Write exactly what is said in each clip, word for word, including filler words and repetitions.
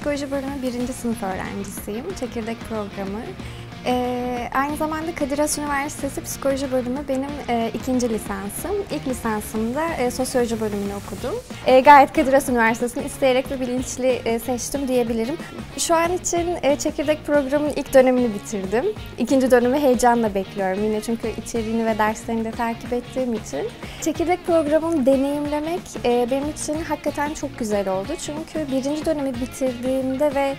Psikoloji bölümü birinci sınıf öğrencisiyim. Çekirdek programı. Ee, aynı zamanda Kadir Has Üniversitesi Psikoloji bölümü benim e, ikinci lisansım. İlk lisansımda e, Sosyoloji bölümünü okudum. E, gayet Kadir Has Üniversitesi'ni isteyerek ve bilinçli e, seçtim diyebilirim. Şu an için e, Çekirdek programının ilk dönemini bitirdim. İkinci dönemi heyecanla bekliyorum yine çünkü içeriğini ve derslerini de takip ettiğim için. Çekirdek programını deneyimlemek e, benim için hakikaten çok güzel oldu. Çünkü birinci dönemi bitirdiğimde ve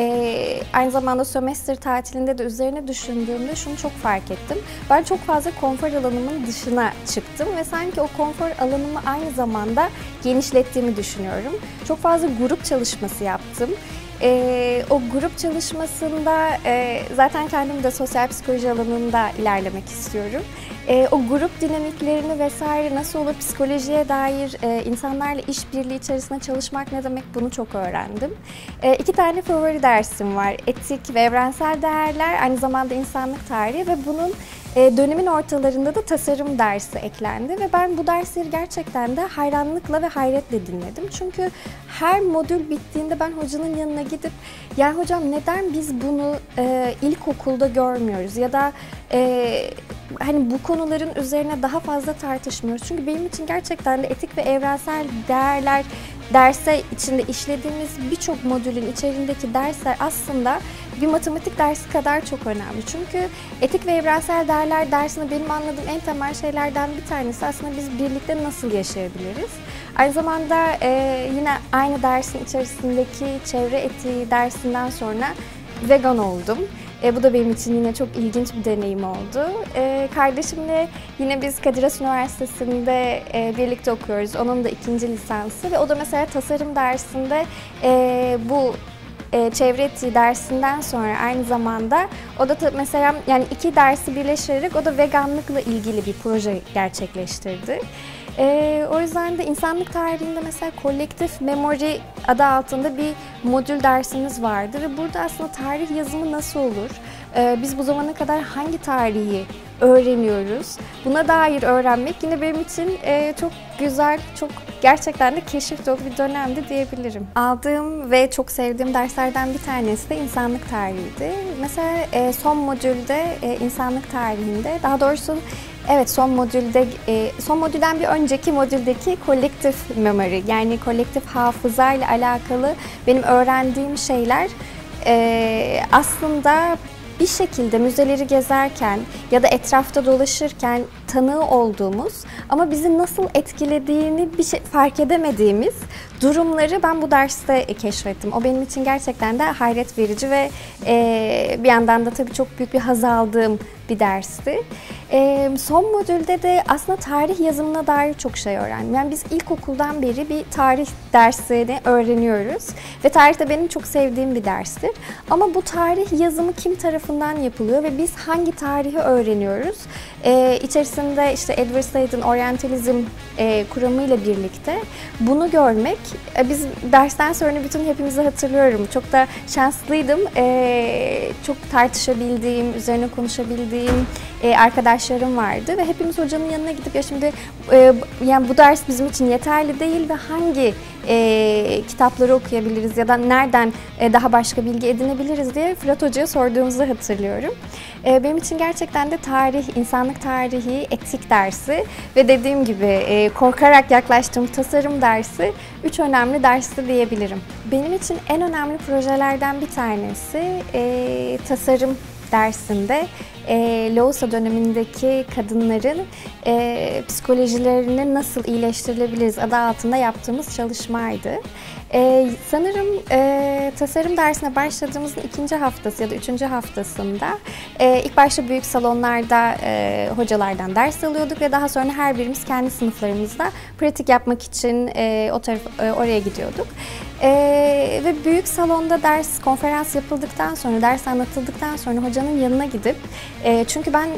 e, aynı zamanda sömestr tatilinde de üzerine düşündüğümde şunu çok fark ettim. Ben çok fazla konfor alanımın dışına çıktım ve sanki o konfor alanımı aynı zamanda genişlettiğimi düşünüyorum. Çok fazla grup çalışması yaptım. Ee, o grup çalışmasında e, zaten kendim de sosyal psikoloji alanında ilerlemek istiyorum. E, o grup dinamiklerini vesaire nasıl olur, psikolojiye dair e, insanlarla işbirliği içerisinde çalışmak ne demek, bunu çok öğrendim. E, iki tane favori dersim var. Etik ve evrensel değerler, aynı zamanda insanlık tarihi ve bunun e, dönemin ortalarında da tasarım dersi eklendi ve ben bu dersleri gerçekten de hayranlıkla ve hayretle dinledim. Çünkü her modül bittiğinde ben hocanın yanına gidip ya hocam neden biz bunu e, ilkokulda görmüyoruz ya da e, hani bu konuların üzerine daha fazla tartışmıyoruz. Çünkü benim için gerçekten de etik ve evrensel değerler derse içinde işlediğimiz birçok modülün içerisindeki dersler aslında bir matematik dersi kadar çok önemli. Çünkü etik ve evrensel değerler dersinde benim anladığım en temel şeylerden bir tanesi aslında biz birlikte nasıl yaşayabiliriz. Aynı zamanda e, yine aynı dersin içerisindeki çevre etiği dersinden sonra vegan oldum. E, bu da benim için yine çok ilginç bir deneyim oldu. E, kardeşimle yine biz Kadir Has Üniversitesi'nde e, birlikte okuyoruz. Onun da ikinci lisansı ve o da mesela tasarım dersinde e, bu e, çevre etiği dersinden sonra aynı zamanda o da mesela yani iki dersi birleştirerek o da veganlıkla ilgili bir proje gerçekleştirdi. Ee, o yüzden de insanlık tarihinde mesela kolektif memory adı altında bir modül dersimiz vardı ve burada aslında tarih yazımı nasıl olur? Ee, biz bu zamana kadar hangi tarihi öğreniyoruz? Buna dair öğrenmek yine benim için e, çok güzel, çok gerçekten de keşif dolu bir dönemdi diyebilirim. Aldığım ve çok sevdiğim derslerden bir tanesi de insanlık tarihiydi. Mesela e, son modülde e, insanlık tarihinde, daha doğrusu evet son modülde, son modülden bir önceki modüldeki kolektif memory yani kolektif hafıza ile alakalı benim öğrendiğim şeyler aslında bir şekilde müzeleri gezerken ya da etrafta dolaşırken tanığı olduğumuz ama bizi nasıl etkilediğini bir şey fark edemediğimiz durumları ben bu derste keşfettim. O benim için gerçekten de hayret verici ve e, bir yandan da tabii çok büyük bir haz aldığım bir dersti. E, son modülde de aslında tarih yazımına dair çok şey öğrendim. Yani biz ilkokuldan beri bir tarih dersini öğreniyoruz ve tarih de benim çok sevdiğim bir derstir. Ama bu tarih yazımı kim tarafından yapılıyor ve biz hangi tarihi öğreniyoruz? E, içerisinde işte Edward Said'in oryantalizm e, kuramıyla birlikte bunu görmek, e, biz dersten sonra bütün hepimizi hatırlıyorum. Çok da şanslıydım. E, çok tartışabildiğim, üzerine konuşabildiğim e, arkadaşlarım vardı ve hepimiz hocanın yanına gidip ya şimdi e, yani bu ders bizim için yeterli değil ve hangi e, kitapları okuyabiliriz ya da nereden e, daha başka bilgi edinebiliriz diye Fırat Hoca'ya sorduğumuzu hatırlıyorum. E, benim için gerçekten de tarih, insanlık tarihi, etik dersi ve dediğim gibi e, korkarak yaklaştığım tasarım dersi üç önemli dersti diyebilirim. Benim için en önemli projelerden bir tanesi e, tasarım dersinde e, Loğusa dönemindeki kadınların e, psikolojilerini nasıl iyileştirilebiliriz adı altında yaptığımız çalışmaydı. E, sanırım e, tasarım dersine başladığımızın ikinci haftası ya da üçüncü haftasında e, ilk başta büyük salonlarda e, hocalardan ders alıyorduk ve daha sonra her birimiz kendi sınıflarımızda pratik yapmak için e, o taraf, e, oraya gidiyorduk. E, ve büyük salonda ders, konferans yapıldıktan sonra, ders anlatıldıktan sonra hocanın yanına gidip e, çünkü ben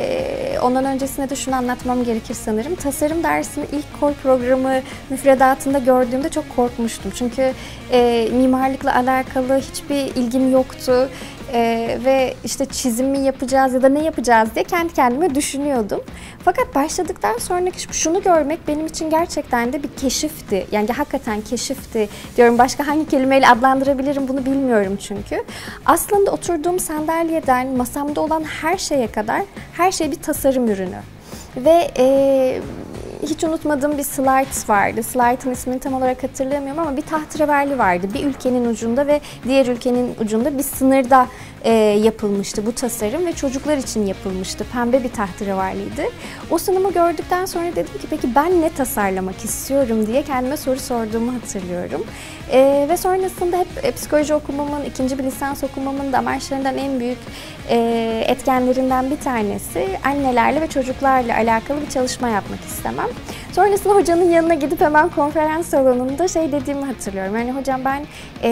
e, ondan öncesinde de şunu anlatmam gerekir sanırım. Tasarım dersini ilk kor programı müfredatında gördüğümde çok korkmuştum. Çünkü e, mimarlıkla alakalı hiçbir ilgim yoktu. Ee, ve işte çizim mi yapacağız ya da ne yapacağız diye kendi kendime düşünüyordum. Fakat başladıktan sonraki şunu görmek benim için gerçekten de bir keşifti. Yani hakikaten keşifti diyorum. Başka hangi kelimeyle adlandırabilirim bunu bilmiyorum çünkü. Aslında oturduğum sandalyeden masamda olan her şeye kadar her şey bir tasarım ürünü. Ve e, hiç unutmadığım bir slide vardı. Slide'ın ismini tam olarak hatırlamıyorum ama bir tahterevalli vardı. Bir ülkenin ucunda ve diğer ülkenin ucunda bir sınırda e, yapılmıştı bu tasarım ve çocuklar için yapılmıştı. Pembe bir tahterevalliydi. O sunumu gördükten sonra dedim ki peki ben ne tasarlamak istiyorum diye kendime soru sorduğumu hatırlıyorum. E, ve sonrasında hep e, psikoloji okumamın, ikinci bir lisans okumamın da amaçlarından en büyük e, etkenlerinden bir tanesi annelerle ve çocuklarla alakalı bir çalışma yapmak istemem. Sonrasında hocanın yanına gidip hemen konferans salonunda şey dediğimi hatırlıyorum. Yani hocam ben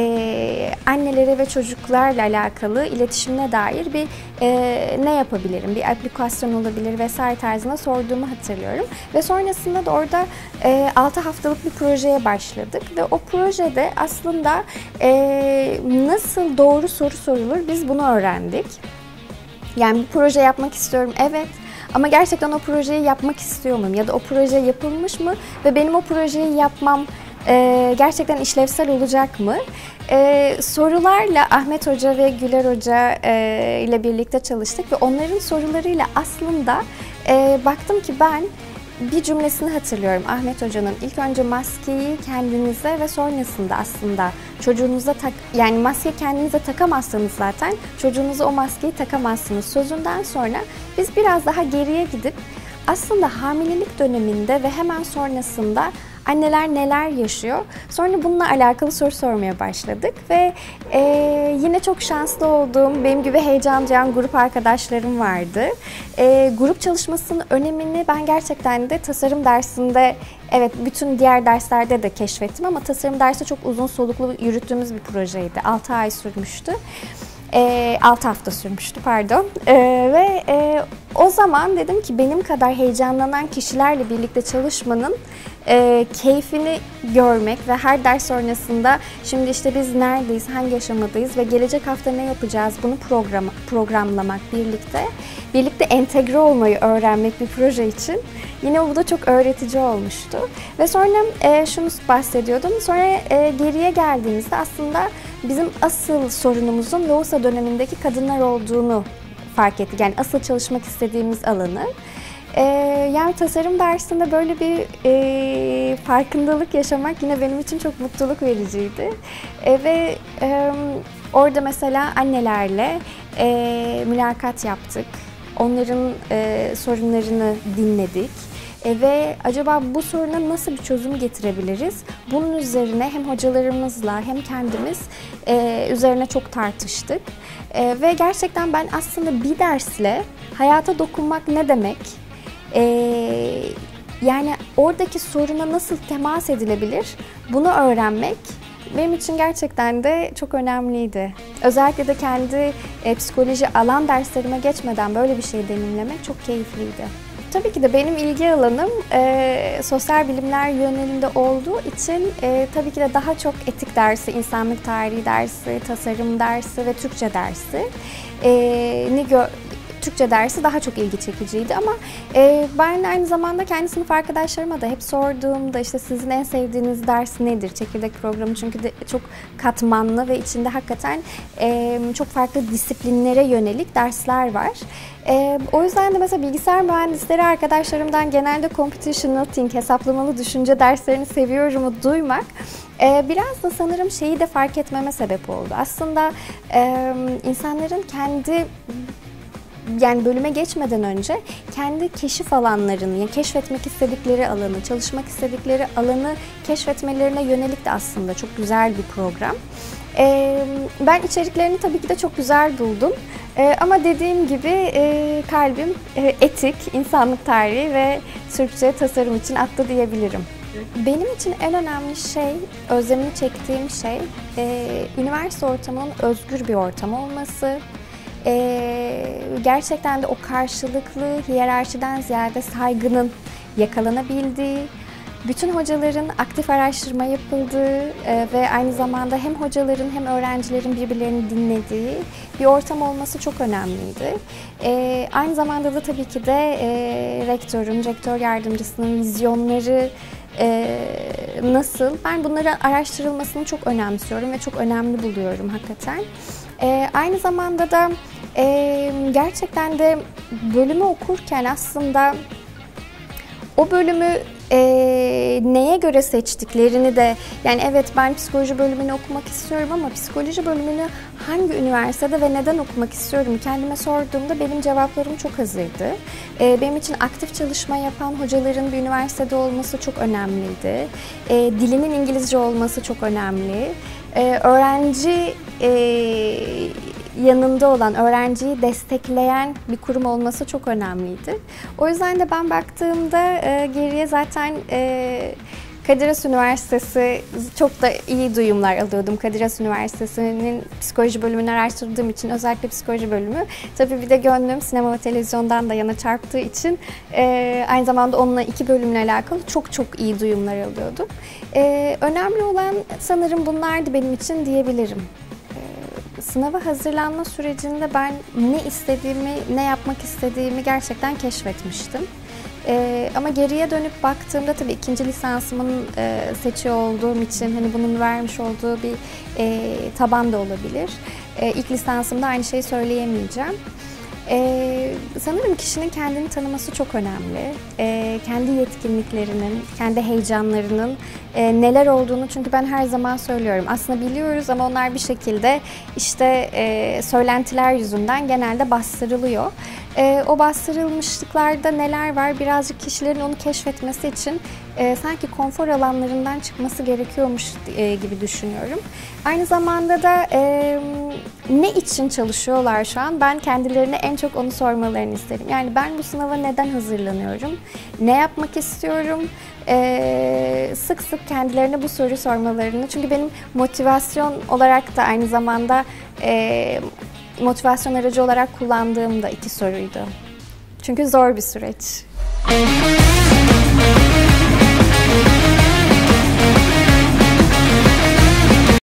e, annelere ve çocuklarla alakalı iletişimine dair bir e, ne yapabilirim, bir aplikasyon olabilir vesaire tarzına sorduğumu hatırlıyorum. Ve sonrasında da orada e, altı haftalık bir projeye başladık ve o projede aslında e, nasıl doğru soru sorulur biz bunu öğrendik. Yani bir proje yapmak istiyorum, evet. Ama gerçekten o projeyi yapmak istiyor muyum? Ya da o proje yapılmış mı? Ve benim o projeyi yapmam e, gerçekten işlevsel olacak mı? E, sorularla Ahmet Hoca ve Güler Hoca e, ile birlikte çalıştık ve onların sorularıyla aslında e, baktım ki ben bir cümlesini hatırlıyorum Ahmet Hoca'nın. İlk önce maskeyi kendinize ve sonrasında aslında çocuğunuza tak, yani maskeyi kendinize takamazsanız zaten çocuğunuza o maskeyi takamazsınız sözünden sonra biz biraz daha geriye gidip aslında hamilelik döneminde ve hemen sonrasında anneler neler yaşıyor? Sonra bununla alakalı soru sormaya başladık ve e, yine çok şanslı olduğum, benim gibi heyecan duyan grup arkadaşlarım vardı. E, grup çalışmasının önemini ben gerçekten de tasarım dersinde, evet bütün diğer derslerde de keşfettim ama tasarım dersi çok uzun soluklu yürüttüğümüz bir projeydi. altı ay sürmüştü. E, altı hafta sürmüştü pardon e, ve e, o zaman dedim ki benim kadar heyecanlanan kişilerle birlikte çalışmanın e, keyfini görmek ve her ders sonrasında şimdi işte biz neredeyiz, hangi aşamadayız ve gelecek hafta ne yapacağız bunu program, programlamak birlikte, birlikte entegre olmayı öğrenmek bir proje için yine bu da çok öğretici olmuştu. Ve sonra e, şunu bahsediyordum, sonra e, geriye geldiğimizde aslında bizim asıl sorunumuzun Loğusa dönemindeki kadınlar olduğunu fark ettik. Yani asıl çalışmak istediğimiz alanı. Ee, yani tasarım dersinde böyle bir e, farkındalık yaşamak yine benim için çok mutluluk vericiydi. E, ve e, orada mesela annelerle e, mülakat yaptık. Onların e, sorunlarını dinledik. E, ve acaba bu soruna nasıl bir çözüm getirebiliriz? Bunun üzerine hem hocalarımızla hem kendimiz e, üzerine çok tartıştık. E, ve gerçekten ben aslında bir dersle hayata dokunmak ne demek? E, yani oradaki soruna nasıl temas edilebilir? Bunu öğrenmek benim için gerçekten de çok önemliydi. Özellikle de kendi e, psikoloji alan derslerime geçmeden böyle bir şey deneyimlemek çok keyifliydi. Tabii ki de benim ilgi alanım e, sosyal bilimler yönelinde olduğu için e, tabii ki de daha çok etik dersi, insanlık tarihi dersi, tasarım dersi ve Türkçe dersi. E, Türkçe dersi daha çok ilgi çekiciydi ama e, ben aynı zamanda kendi sınıf arkadaşlarıma da hep sorduğumda işte sizin en sevdiğiniz ders nedir? Çekirdek programı çünkü de çok katmanlı ve içinde hakikaten e, çok farklı disiplinlere yönelik dersler var. E, o yüzden de mesela bilgisayar mühendisleri arkadaşlarımdan genelde computational thinking, hesaplamalı düşünce derslerini seviyorumu duymak e, biraz da sanırım şeyi de fark etmeme sebep oldu. Aslında e, insanların kendi yani bölüme geçmeden önce kendi keşif alanlarını, yani keşfetmek istedikleri alanı, çalışmak istedikleri alanı keşfetmelerine yönelik de aslında çok güzel bir program. Ee, ben içeriklerini tabii ki de çok güzel buldum. Ee, ama dediğim gibi e, kalbim e, etik, insanlık tarihi ve Türkçe tasarım için attı diyebilirim. Benim için en önemli şey, özlemini çektiğim şey, e, üniversite ortamının özgür bir ortam olması. Ee, gerçekten de o karşılıklı hiyerarşiden ziyade saygının yakalanabildiği, bütün hocaların aktif araştırma yapıldığı e, ve aynı zamanda hem hocaların hem öğrencilerin birbirlerini dinlediği bir ortam olması çok önemliydi. E, aynı zamanda da tabii ki de e, rektörün, rektör yardımcısının vizyonları e, nasıl? Ben bunları araştırılmasını çok önemsiyorum ve çok önemli buluyorum hakikaten. E, aynı zamanda da e, gerçekten de bölümü okurken aslında o bölümü e, neye göre seçtiklerini de, yani evet ben psikoloji bölümünü okumak istiyorum ama psikoloji bölümünü hangi üniversitede ve neden okumak istiyorum kendime sorduğumda benim cevaplarım çok hazırdı. E, benim için aktif çalışma yapan hocaların bir üniversitede olması çok önemliydi. E, dilinin İngilizce olması çok önemli. E, öğrenci e, yanında olan, öğrenciyi destekleyen bir kurum olması çok önemliydi. O yüzden de ben baktığımda e, geriye zaten e, Kadir Has Üniversitesi, çok da iyi duyumlar alıyordum. Kadir Has Üniversitesi'nin psikoloji bölümünü araştırdığım için, özellikle psikoloji bölümü. Tabii bir de gönlüm sinema ve televizyondan da yana çarptığı için e, aynı zamanda onunla iki bölümle alakalı çok çok iyi duyumlar alıyordum. E, önemli olan sanırım bunlardı benim için diyebilirim. Sınava hazırlanma sürecinde ben ne istediğimi, ne yapmak istediğimi gerçekten keşfetmiştim. Ee, ama geriye dönüp baktığımda tabii ikinci lisansımın e, seçiyor olduğum için hani bunun vermiş olduğu bir e, taban da olabilir. E, ilk lisansımda aynı şeyi söyleyemeyeceğim. Ee, sanırım kişinin kendini tanıması çok önemli. Ee, kendi yetkinliklerinin, kendi heyecanlarının e, neler olduğunu, çünkü ben her zaman söylüyorum. Aslında biliyoruz ama onlar bir şekilde işte e, söylentiler yüzünden genelde bastırılıyor. E, o bastırılmışlıklarda neler var, birazcık kişilerin onu keşfetmesi için e, sanki konfor alanlarından çıkması gerekiyormuş e, gibi düşünüyorum. Aynı zamanda da e, ne için çalışıyorlar şu an? Ben kendilerine en çok onu sormalarını isterim. Yani ben bu sınava neden hazırlanıyorum? Ne yapmak istiyorum? Ee, sık sık kendilerine bu soruyu sormalarını. Çünkü benim motivasyon olarak da aynı zamanda e, motivasyon aracı olarak kullandığım da iki soruydu. Çünkü zor bir süreç.